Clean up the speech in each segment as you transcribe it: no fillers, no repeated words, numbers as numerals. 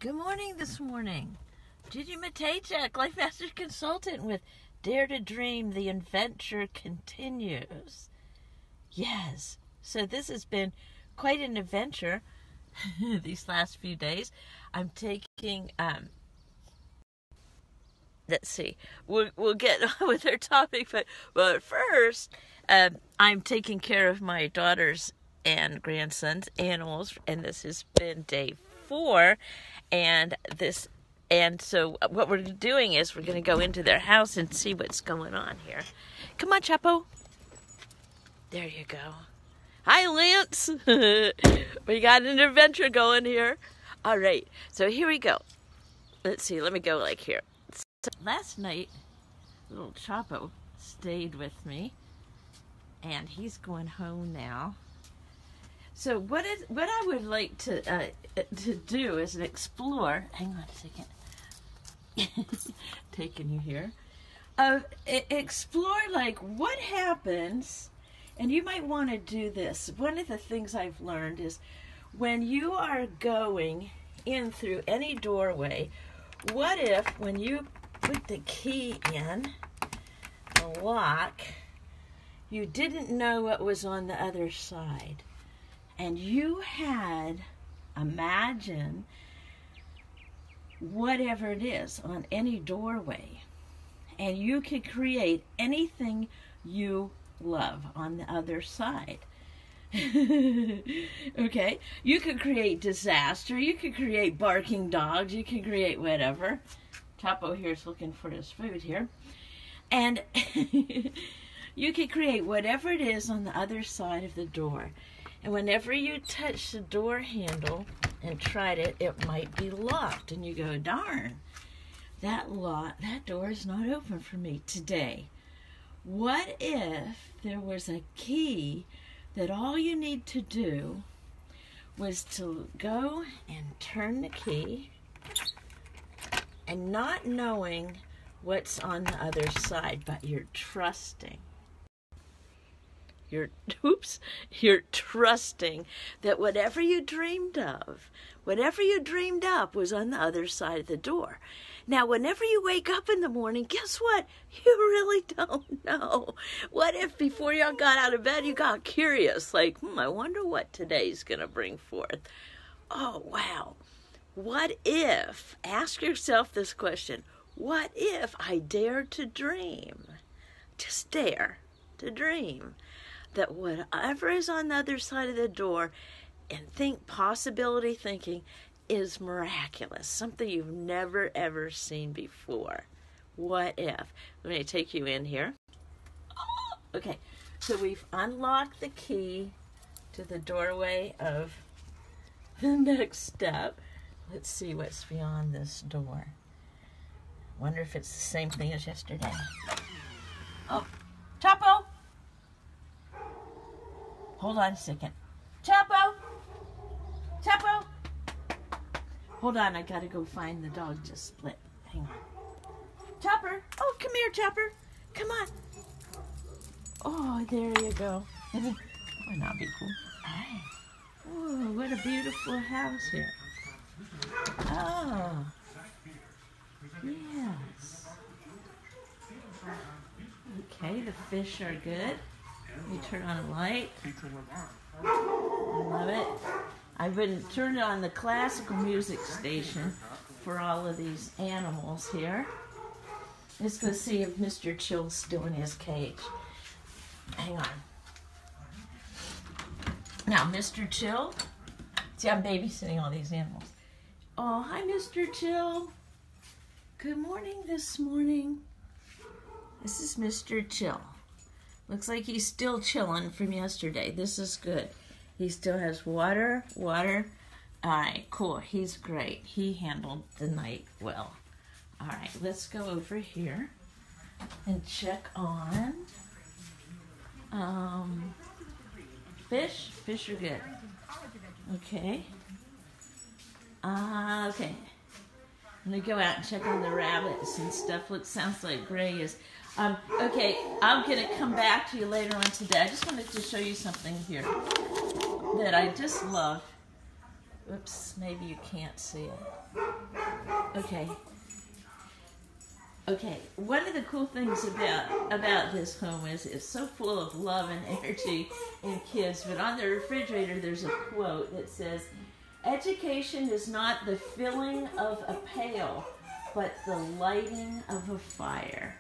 Good morning this morning. Judy Matejek, Life Master Consultant with Dare to Dream. The adventure continues. Yes, so this has been quite an adventure these last few days. I'm taking, let's see, we'll get on with our topic, but first, I'm taking care of my daughter's and grandson's animals, and this has been day 4, and so what we're doing is we're going to go into their house and see what's going on here. Come on, Chapo. There you go. Hi, Lance. We got an adventure going here. All right, so here we go. Let's see, let me go like here. So last night, little Chapo stayed with me, and he's going home now. So what I would like to do is explore. Hang on a second. Taking you here. Explore like what happens, and you might want to do this. One of the things I've learned is when you are going in through any doorway, what if when you put the key in the lock, you didn't know what was on the other side? And you had, imagine, whatever it is on any doorway. And you could create anything you love on the other side. Okay? You could create disaster. You could create barking dogs. You could create whatever. Chapo here is looking for his food here. And you could create whatever it is on the other side of the door. And whenever you touch the door handle and tried it, it might be locked. And you go, darn, that door is not open for me today. What if there was a key that all you need to do was to go and turn the key and not knowing what's on the other side, but you're trusting. You're trusting that whatever you dreamed up was on the other side of the door. Now, whenever you wake up in the morning, guess what? You really don't know. What if before y'all got out of bed, you got curious, like, I wonder what today's going to bring forth. Oh, wow. What if, ask yourself this question, what if I dare to dream? Just dare to dream that whatever is on the other side of the door, and possibility thinking is miraculous, something you've never ever seen before. What if? Let me take you in here. Okay, so we've unlocked the key to the doorway of the next step. Let's see what's beyond this door. Wonder if it's the same thing as yesterday. Oh, Chapo! Hold on a second. Chapo! Chapo! Hold on, I gotta go find the dog just split. Hang on. Chopper! Oh, come here, Chopper! Come on! Oh, there you go. Wouldn't that be cool? Hi. Oh, what a beautiful house here. Oh. Yes. Okay, the fish are good. We turn on a light. I love it. I've been turning on the classical music station for all of these animals here. Let's go see if Mr. Chill's still in his cage. Hang on. Now, Mr. Chill. See, I'm babysitting all these animals. Oh, hi, Mr. Chill. Good morning this morning. This is Mr. Chill. Looks like he's still chilling from yesterday. This is good. He still has water. All right, cool. He's great. He handled the night well. All right, let's go over here and check on fish. Fish are good. Okay. Okay. I'm going to go out and check on the rabbits and stuff. Sounds like Gray is... okay, I'm going to come back to you later on today. I just wanted to show you something here that I just love. Oops, maybe you can't see it. Okay. Okay, one of the cool things about this home is it's so full of love and energy and kids, but on the refrigerator there's a quote that says, "Education is not the filling of a pail, but the lighting of a fire."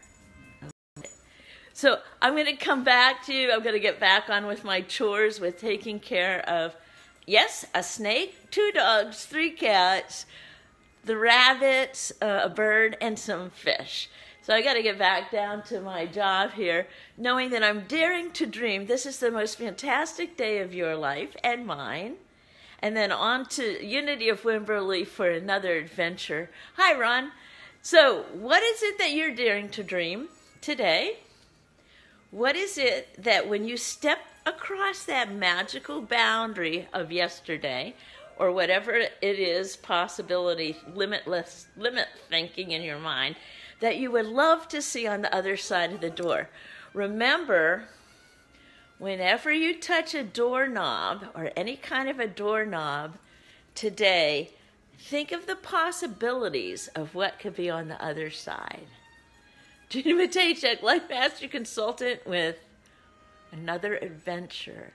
So I'm going to come back to you. I'm going to get back on with my chores, with taking care of, yes, a snake, 2 dogs, 3 cats, the rabbits, a bird, and some fish. So I got to get back down to my job here, knowing that I'm daring to dream. This is the most fantastic day of your life and mine. And then on to Unity of Wimberley for another adventure. Hi, Ron. So what is it that you're daring to dream today? What is it that when you step across that magical boundary of yesterday, or whatever it is, possibility, limit thinking in your mind, that you would love to see on the other side of the door? Remember, whenever you touch a doorknob or any kind of a doorknob today, think of the possibilities of what could be on the other side. Gina Matejcik, Life Master Consultant, with another adventure.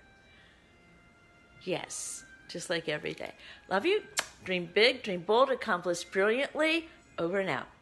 Yes, just like every day. Love you. Dream big, dream bold, accomplish brilliantly. Over and out.